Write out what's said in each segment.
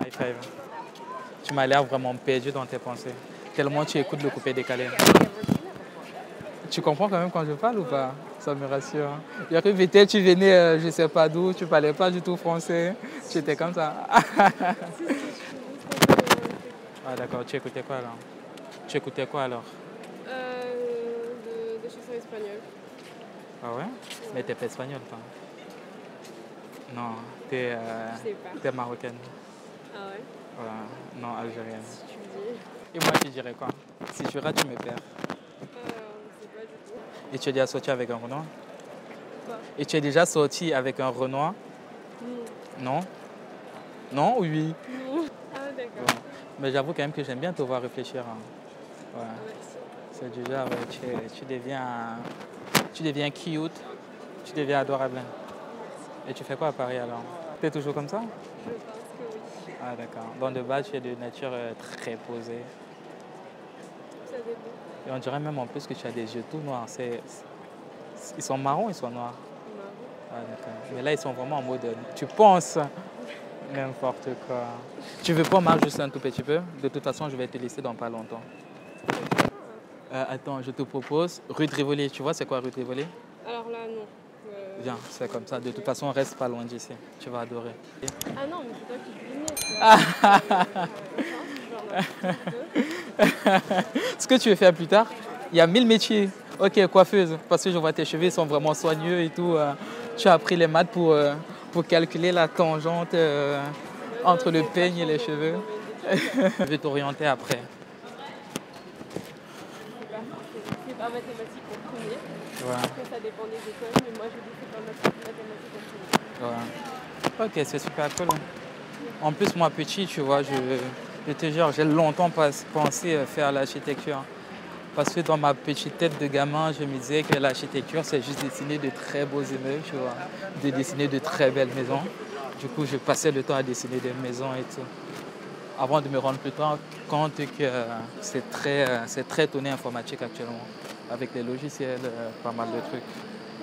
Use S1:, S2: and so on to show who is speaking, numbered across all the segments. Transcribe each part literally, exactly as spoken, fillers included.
S1: High five. Tu m'as l'air vraiment perdu dans tes pensées. Tellement tu écoutes le coupé décalé. Tu comprends quand même quand je parle ou pas? Ça me rassure. Il y a que peut-être tu venais, euh, je sais pas d'où, tu parlais pas du tout français. Tu étais comme ça. Ah d'accord, tu écoutais quoi alors? Tu écoutais quoi alors?
S2: Euh, de, des chansons espagnoles.
S1: Ah ouais? Mais t'es pas espagnole, toi? Non, t'es euh,
S2: Je sais pas.
S1: t'es marocaine.
S2: Ah ouais?
S1: Ouais, non, algérienne.
S2: Si tu le dis.
S1: Et moi, tu dirais quoi? Si tu rates, tu me perds.
S2: Euh, je sais pas du tout.
S1: Et tu es déjà sorti avec un Renoir?
S2: Quoi?
S1: Et tu es déjà sorti avec un Renoir?
S2: Non.
S1: Non? Non ou oui?
S2: Non. Ah d'accord.
S1: Ouais. Mais j'avoue quand même que j'aime bien te voir réfléchir. Hein. Ouais.
S2: Ah, merci.
S1: C'est du genre, ouais, tu, tu, deviens, tu deviens cute, tu deviens adorable. Et tu fais quoi à Paris alors? Tu es toujours comme ça?
S2: Je pense que oui.
S1: Ah d'accord. Bon, de base, tu es de nature euh, très posée.
S2: Ça dépend.
S1: Et on dirait même en plus que tu as des yeux tout noirs. C'est, c'est- Ils sont marrons ou ils sont noirs?
S2: Marrant.
S1: Ah d'accord. Mais là, ils sont vraiment en mode, euh, tu penses n'importe quoi. Tu veux qu'on marche juste un tout petit peu? De toute façon, je vais te laisser dans pas longtemps. Euh, attends, je te propose rue de Rivoli. Tu vois, c'est quoi rue de Rivoli?
S2: Alors là, non. Euh,
S1: Viens, c'est comme ça. De toute façon, reste pas loin d'ici. Tu vas adorer.
S2: Ah non, mais c'est toi qui devinais, tu vois. Ah.
S1: Ce que tu veux faire plus tard, il y a mille métiers. Ok, coiffeuse, parce que je vois tes cheveux ils sont vraiment soigneux et tout. euh, tu as appris les maths pour, euh, pour calculer la tangente euh, entre le peigne et les cheveux. Je vais t'orienter après.
S2: C'est pas mathématique en premier.
S1: Voilà.
S2: Après, ça dépend des écoles, mais moi je dis que c'est pas mathématique en premier.
S1: Voilà. Ok, c'est super cool. En plus, moi petit, tu vois, je, je te jure, j'ai longtemps pas- pensé euh, faire l'architecture. Parce que dans ma petite tête de gamin, je me disais que l'architecture, c'est juste dessiner de très beaux immeubles, tu vois, de dessiner de très belles maisons. Du coup, je passais le temps à dessiner des maisons et tout. Avant de me rendre plus tard compte que euh, c'est très, euh, c'est très tourné informatique actuellement. Avec les logiciels, euh, pas mal de trucs.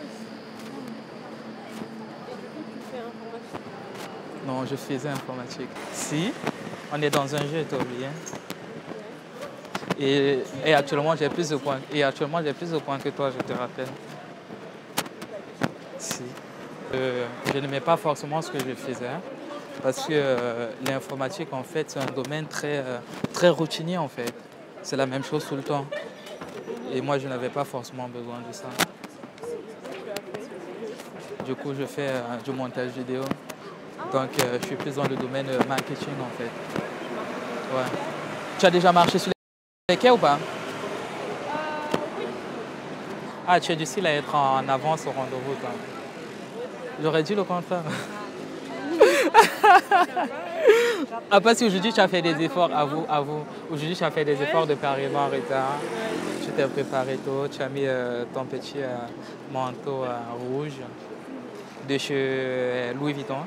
S2: Et du coup, tu fais informatique.
S1: Non, je faisais informatique. Si, on est dans un jeu, t'as oublié. Et, et actuellement, j'ai plus de points. Et actuellement, j'ai plus de points que toi, je te rappelle. Si. Euh, je n'aimais pas forcément ce que je faisais. Parce que euh, l'informatique, en fait, c'est un domaine très, euh, très routinier, en fait. C'est la même chose tout le temps. Et moi, je n'avais pas forcément besoin de ça. Du coup, je fais euh, du montage vidéo. Donc, euh, je suis plus dans le domaine euh, marketing, en fait. Ouais. Tu as déjà marché sur les quais ou pas? Ah, tu es du style à être en avance au rendez-vous, toi. J'aurais dit le contraire. Ah, parce qu'aujourd'hui, tu as fait des efforts, à vous, à vous. Aujourd'hui, tu as fait des efforts de ne pas arriver en retard. Tu t'es préparé tôt, tu as mis euh, ton petit euh, manteau euh, rouge de chez euh, Louis Vuitton.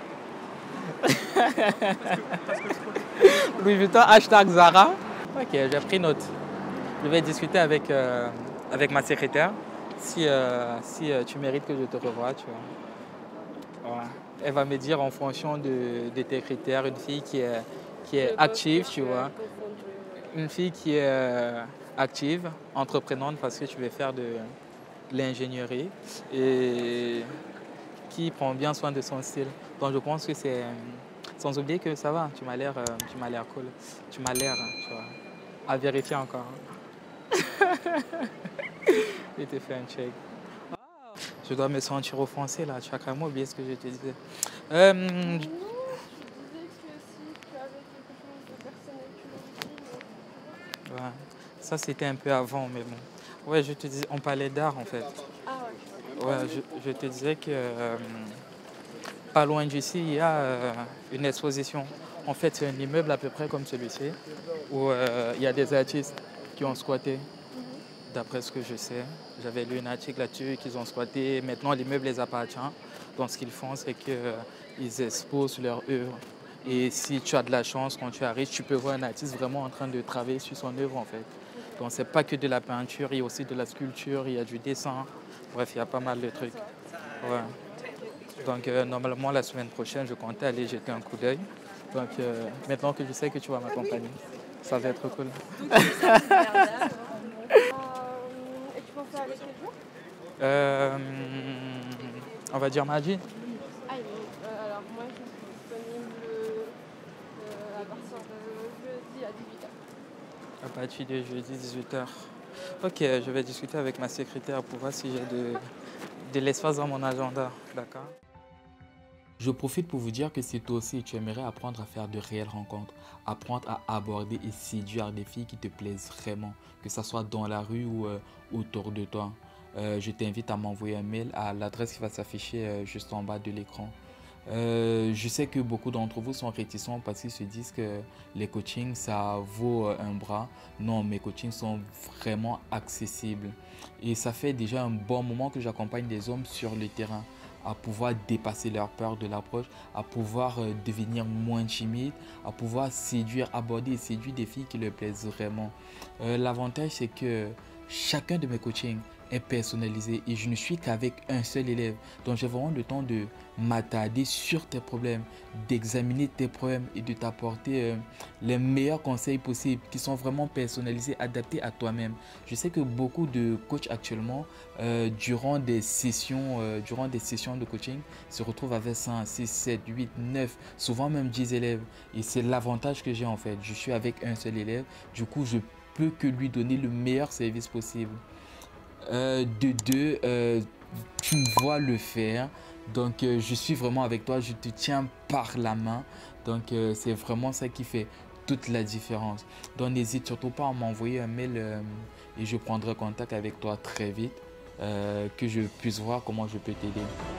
S1: Louis Vuitton, hashtag Zara. Ok, j'ai pris note. Je vais discuter avec, euh, avec ma secrétaire si, euh, si euh, tu mérites que je te revoie, tu vois. Ouais. Elle va me dire en fonction de, de tes critères, une fille qui est, qui est active, tu vois. Une fille qui est euh, active, entreprenante parce que tu veux faire de l'ingénierie et qui prend bien soin de son style. Donc je pense que c'est... Sans oublier que ça va, tu m'as l'air, euh, tu m'as l'air cool. Tu m'as l'air, tu vois. À vérifier encore. Je te fais un check. Je dois me sentir offensé là. Tu as carrément oublié ce que je te disais. Euh,
S2: Non, je disais que si tu avais quelque chose de personnel, tu le dis.
S1: ouais. Ça c'était un peu avant, mais bon. Ouais, je te disais, on parlait d'art en fait.
S2: Ah ouais.
S1: Ouais, je, je te disais que euh, pas loin d'ici, il y a euh, une exposition. En fait, c'est un immeuble à peu près comme celui-ci, où euh, il y a des artistes qui ont squatté. D'après ce que je sais, j'avais lu un article là-dessus qu'ils ont squatté. Maintenant, l'immeuble les appartient. Donc, ce qu'ils font, c'est qu'ils exposent leurs œuvres. Et si tu as de la chance, quand tu arrives, tu peux voir un artiste vraiment en train de travailler sur son œuvre, en fait. Donc, ce n'est pas que de la peinture, il y a aussi de la sculpture, il y a du dessin. Bref, il y a pas mal de trucs. Ouais. Donc, euh, normalement, la semaine prochaine, je comptais aller jeter un coup d'œil. Donc euh, maintenant que je sais que tu vas m'accompagner, ça va être cool.
S2: Euh, et tu pensais aller quel jour?
S1: Euh, on va dire mardi.
S2: Ah, il est- euh, alors moi je suis disponible euh, à partir de jeudi à dix-huit heures.
S1: À partir de jeudi dix-huit heures. Ok, je vais discuter avec ma secrétaire pour voir si j'ai de, de l'espace dans mon agenda. D'accord. Je profite pour vous dire que si toi aussi tu aimerais apprendre à faire de réelles rencontres, apprendre à aborder et séduire des filles qui te plaisent vraiment, que ce soit dans la rue ou euh, autour de toi, euh, je t'invite à m'envoyer un mail à l'adresse qui va s'afficher euh, juste en bas de l'écran. Euh, je sais que beaucoup d'entre vous sont réticents parce qu'ils se disent que les coachings ça vaut euh, un bras. Non, mes coachings sont vraiment accessibles et ça fait déjà un bon moment que j'accompagne des hommes sur le terrain à pouvoir dépasser leur peur de l'approche, à pouvoir euh, devenir moins timide, à pouvoir séduire, aborder et séduire des filles qui leur plaisent vraiment. Euh, L'avantage, c'est que chacun de mes coachings est personnalisé et je ne suis qu'avec un seul élève. Donc j'ai vraiment le temps de m'attarder sur tes problèmes, d'examiner tes problèmes et de t'apporter euh, les meilleurs conseils possibles qui sont vraiment personnalisés, adaptés à toi-même. Je sais que beaucoup de coachs actuellement, euh, durant des sessions, euh, durant des sessions de coaching, se retrouvent avec cinq, six, sept, huit, neuf, souvent même dix élèves. Et c'est l'avantage que j'ai en fait. Je suis avec un seul élève, du coup je peux que lui donner le meilleur service possible. Euh, de deux, euh, tu me vois le faire. Donc, euh, je suis vraiment avec toi. Je te tiens par la main. Donc, euh, c'est vraiment ça qui fait toute la différence. Donc, n'hésite surtout pas à m'envoyer un mail euh, et je prendrai contact avec toi très vite. Euh, que je puisse voir comment je peux t'aider.